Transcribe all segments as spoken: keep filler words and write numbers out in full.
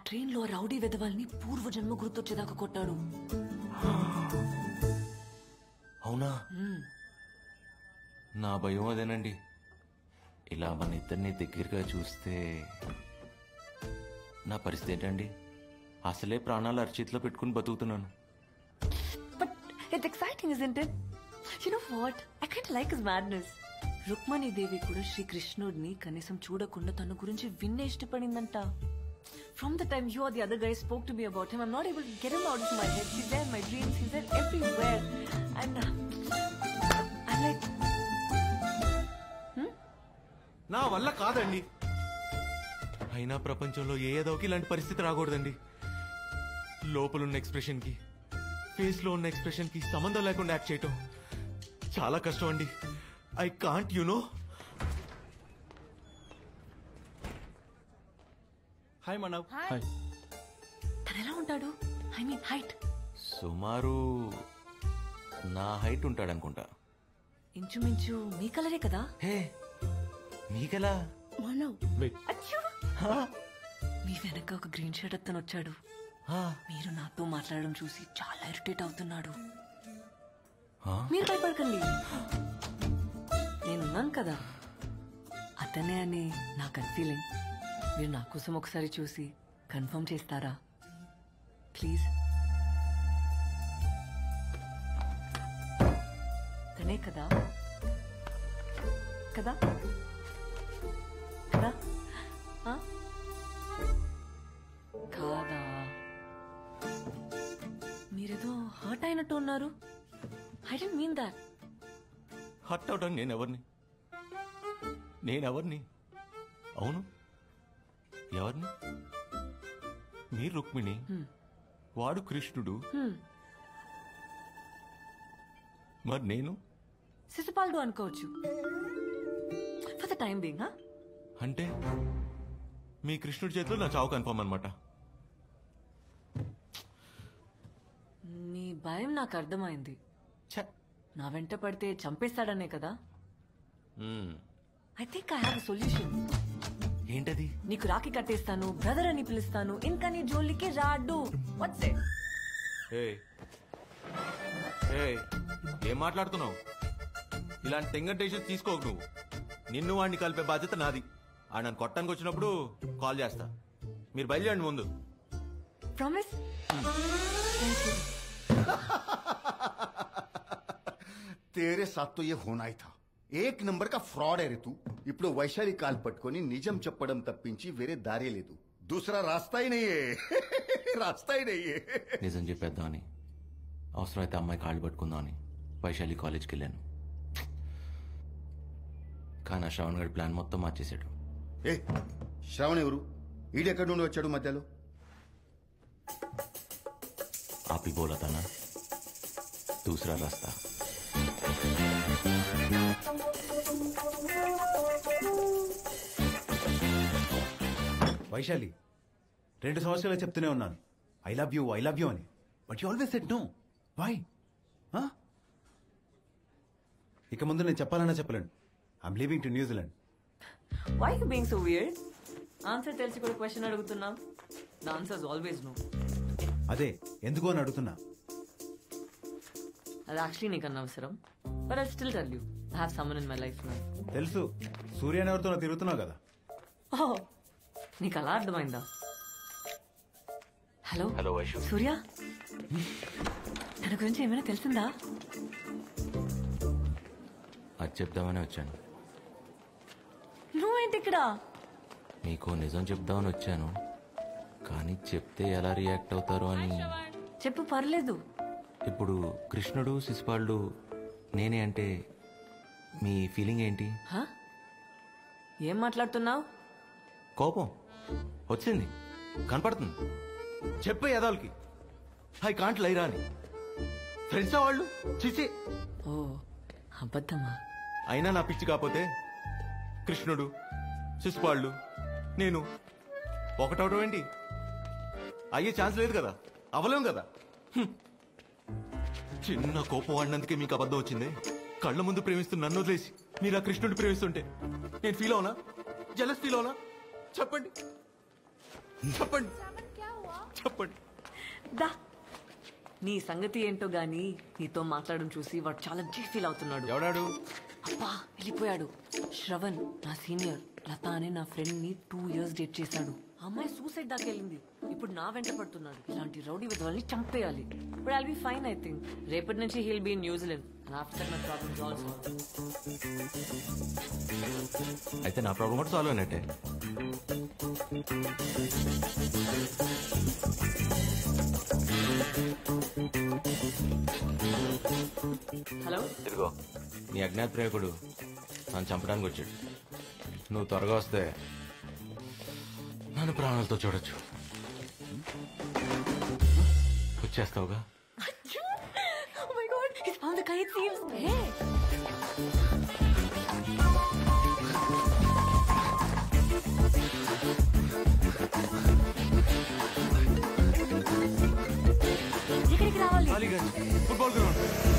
Train లో rowdy వెధవాల్ని పూర్వజన్మ గుర్తొచ్చేదాకా కొట్టాడు. అవునా? నా భయం అదేనండి. ఇలా మన ఇద్దరిని దగ్గరగా చూస్తే నా పరిస్థితి ఏంటండి? అసలే ప్రాణాలు అరచేతిలో పెట్టుకుని బతుకుతున్నాను. But it's exciting isn't it? You know what? I kind of like his madness. Rukmini Devi కూడా శ్రీకృష్ణుడిని కనీసం చూడకుండా తన గురించి విన్నే ఇష్టపడిందంట. From the time you or the other guy spoke to me about him, I'm not able to get him out of my head. He's there in my dreams. He's there everywhere. And uh, I'm like, hmm? నా వల్ల కాదండి. అయినా ప్రపంచంలో ఏ ఏదోకి ఇలాంటి పరిస్థితి రాకూడదండి. లోపలున్న expression కి face లో ఉన్న ఎక్స్ప్రెషన్ కి సంబంధం లేకుండా యాక్ట్ చేయటం చాలా కష్టం అండి. I can't you know. Hi Manav. Hi. తను ఎలా ఉంటాడు? I mean height. సుమారు నా హైట్ ఉంటాడనుకుంటా. ఇంచుమించు మీ కలరే కదా? హే మీకెలా? మనవ్. మీ వెనక ఒక గ్రీన్ షర్ట్ అతను వచ్చాడు. మీరు నాతో మాట్లాడడం చూసి చాలా ఇరిటేట్ అవుతున్నాడు. మీరు భయపడకండి, నేనున్నాను కదా. అతనే అని నాకు ఫీలింగ్. మీరు నా కోసం ఒకసారి చూసి కన్ఫర్మ్ చేస్తారా ప్లీజ్? తనే కదా కదా కదా కాదా? మీరేదో హర్ట్ అయినట్టు ఉన్నారు. I don't mean that. Hurt అవడానికి నేనెవరిని? నేనెవరిని? అవును, ఎవరిని? మీరు రుక్మిణి, వాడు కృష్ణుడు, మరి నేను శిశుపాలుడు అనుకోవచ్చు ఫర్ ద టైం బీయింగ్. అంటే మీ కృష్ణుడి చేతిలో నా చావు కన్ఫర్మ్ అనమాట. నీ భయం నాకు అర్థమైంది. నా వెంట పడితే చంపేస్తాడనే కదా. I think I have a solution. ఏంటది? నీకు రాఖీ కట్టేస్తాను, బ్రదర్ అని పిలుస్తాను, ఇంకా నీ జోలికి రాడు. What's it? ఏం మాట్లాడుతున్నావు? ఇలాంటి టెంగర్ డెసిషన్ తీసుకోకు నువ్వు. నిన్ను వాడిని కలిపే బాధ్యత నాది. ఆ నన్ను కొట్టడానికి వచ్చినప్పుడు కాల్ చేస్తా. మీరు బయలుదేరండి ముందు. ప్రామిస్? तेरे साथ तो ये होना ही था. एक नंबर का फ्रॉड है रे तू. ఇప్పుడు వైశాలి కాల్ పట్టుకొని నిజం చెప్పడం తప్పించి వేరే దారే లేదు. దూసరా రాస్తా హీ నహీ హై. రాస్తా హీ నహీ హై. నిజం చెప్పేద్దామని, అవసరమైతే అమ్మాయి కాళ్ళు పట్టుకుందామని వైశాలి కాలేజ్కి వెళ్ళాను. కానీ ఆ శ్రవణ్ గడి ప్లాన్ మొత్తం మార్చేశాడు. ఏ శ్రవణ్ ఎవరు? ఈడెక్కడి నుండి వచ్చాడు మధ్యలో? आप ही बोला था ना, दूसरा रास्ता. వైశాలి, రెండు సంవత్సరాలు చెప్తూనే ఉన్నాను I love you I love you అని. But you always said no. Why? ఇక ముందు నేను చెప్పాలన్నా చెప్పలేను. I'm leaving to New Zealand. Why you being so weird? Answer తెలిసి కూడా క్వశ్చన్ అడుగుతున్నా. The answer is always no. అదే ఎందుకు అని అడుగుతున్నా. అది యాక్చువల్లీ నీకు అనవసరం. But I still tell you, I have someone in my life now. తెలుసు, సూర్య ఎవరితో తిరుగుతున్నావు కదా. ఓహ్, నీకు అలా అర్థమైందా? Hello hello Vaishu. సూర్య, తన గురించి ఏమైనా తెలిసిందా? అది చెప్దామని వచ్చాను. నువ్వేంటి ఇక్కడ? మీకు నిజం చెప్దామని వచ్చాను, కానీ చెప్తే ఎలా రియాక్ట్ అవుతారో అని. చెప్పు, పర్లేదు. ఇప్పుడు కృష్ణుడు శిశుపాలుడు నేనే అంటే మీ ఫీలింగ్ ఏంటి? ఏం మాట్లాడుతున్నావు? కోపం వచ్చింది, కనపడుతుంది. చెప్పే యదాలకి ఐ కాంట్ లైరా అని. ఫ్రెండ్సా వాళ్ళు? చిచి. ఓ అబద్ధమా? అయినా నా పిచ్చి కాకపోతే కృష్ణుడు శిశుపాలుడు నేను ఒకటవడం ఏంటి? అయ్యే ఛాన్స్ లేదు కదా, అవలేం కదా. చిన్న కోపం వాడినందుకే మీకు అబద్ధం వచ్చింది. కళ్ళ ముందు ప్రేమిస్తున్న నన్ను వదిలేసి మీరు ఆ కృష్ణుడిని ప్రేమిస్తుంటే నేను ఫీల్ అవునా? జలస్ ఫీల్ అవునా? చెప్పండి చెప్పండి. చెప్పండి. దా నీ సంగతి ఏంటో గానీ నీతో మాట్లాడడం చూసి వాడు చాలా జీ ఫీల్ అవుతున్నాడు. ఎవడాడు? అబ్బా వెళ్ళిపోయాడు. శ్రవణ్ నా సీనియర్, లత అనే నా ఫ్రెండ్ ని టూ ఇయర్స్ డేట్ చేశాడు. ఆ అమ్మాయి సూసైడ్ దాకా వెళ్ళింది. ఇప్పుడు నా వెంట పడుతున్నాడు. ఇలాంటి రౌడీ విధవల్ని చంపేయాలి. But I'll be fine I think. రేపటి నుంచి he'll be in New Zealand. After my problems also. అయితే నా ప్రాబ్లం కూడా సాల్వ్ అయినట్టే. హలో, ఇదిగో నీ అజ్ఞాత ప్రేమికుడు నన్ను చంపడానికి వచ్చాడు. నువ్వు త్వరగా వస్తే నన్ను ప్రాణాలతో చూడొచ్చు. వచ్చేస్తావుగా? Oh my God, he's found the kite thieves. Hey. ఎక్కడికి రావాలి? Aliganj football ground.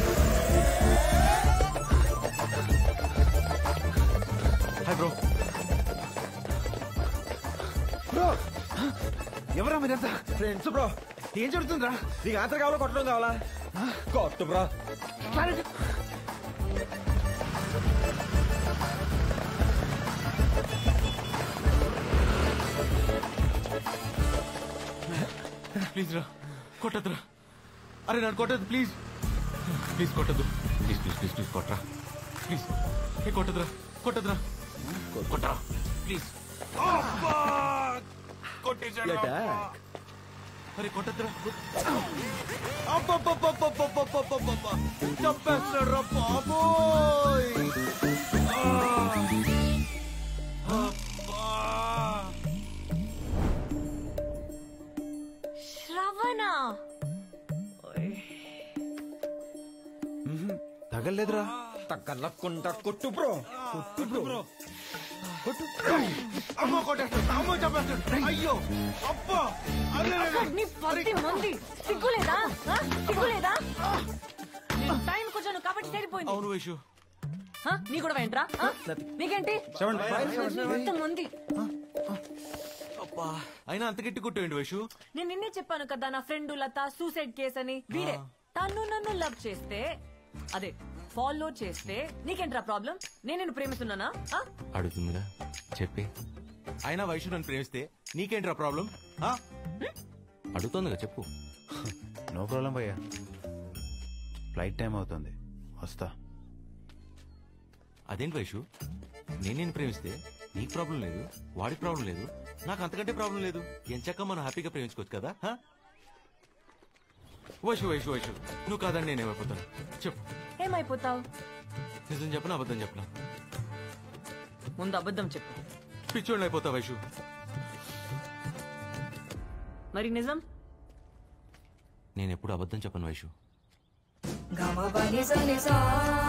Hi bro. Bro ఎవరా మీరంతా? Friends bro. ఏం జరుగుతుందిరా? నీకు ఆన్సర్ కావాలా కొట్టడం కావాలా? కొట్టు బ్రో. ప్లీజ్ రా, కొట్టద్దురా. అరే నన్ను కొట్టద్దు ప్లీజ్. ప్లీజ్ కొట్టద్దు. ప్లీజ్ ప్లీజ్ ప్లీజ్ ప్లీజ్ కొట్టరా ప్లీజ్. ఏ కొట్టదురా, కొట్టదురా, కొట్టరా ప్లీజ్. కొట్టేశాడు. అరే కొట్టద్దురా. చంపేస్తాడు రా బాబోయ్. శ్రవణ తగలేదురా. తగ్గలకుండా కొట్టు బ్రో. కొట్టు బ్రో. కొట్టు. అమ్మో కొట్టేస్తాడు. అమ్మో చంపేస్తాడు. అయ్యో అబ్బా. అరే నీ పత్తి మంది సిగ్గులేదా? ఆ? సిగ్గులేదా? నేను టైం కొంచెం కాబట్టి సరిపోయింది. అవును వైషు. ఆ? నీ కూడా వెంట్రా? ఆ? నీకేంటి మంది? అబ్బా అయినా అంత గట్టి కొట్టేయండి వైషు. నేను నిన్నే చెప్పాను కదా నా ఫ్రెండ్ లత సూసైడ్ కేస్ అని. వీడే తను నన్ను లవ్ చేస్తే, అదే ఫాలో చేస్తే నీకేంట్రా ప్రాబ్లం? నేను నిన్ను ప్రేమిస్తున్నానా? ఆ? అడుగుతుందిగా చెప్పి. అయినా వైషు నన్ను ప్రేమిస్తే నీకేంట్రా ప్రాబ్లం? అడుగుతుందిగా చెప్పు. నో ప్రాబ్లం భయ్యా. ఫ్లైట్ టైం అవుతుంది, వస్తా. అదేంటి వైషు, నేను నేను ప్రేమిస్తే నీకు ప్రాబ్లం లేదు, వాడికి ప్రాబ్లం లేదు, నాకు అంతకంటే ప్రాబ్లం లేదు. ఎంచక్క మనం హ్యాపీగా ప్రేమించుకోవచ్చు కదా. వైషు వైషు వైషు నువ్వు కాదని నేనేమైపోతాను చెప్పు. ఏమైపోతావు? నిజం చెప్పనా అబద్ధం చెప్పనా? ముందు అబద్ధం చెప్పు. పిచ్చోళ్ళు అయిపోతా వైషు. మరి నిజం? నేను ఎప్పుడు అబద్ధం చెప్పను Vaishu. Gama ba ni sa ni sa